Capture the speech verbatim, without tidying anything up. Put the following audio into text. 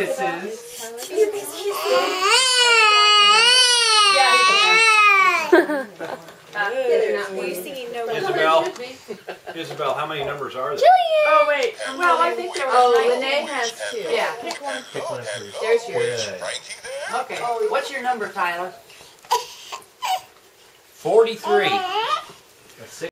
kisses. Were you singing no? Isabel, Isabel, how many numbers are there? Oh wait. Well, I think there was. Oh, nineteen. Lene has two. Yeah, pick one. Pick one for yourself. There's yours. Good. Okay. What's your number, Tyler? Forty-three. That's six.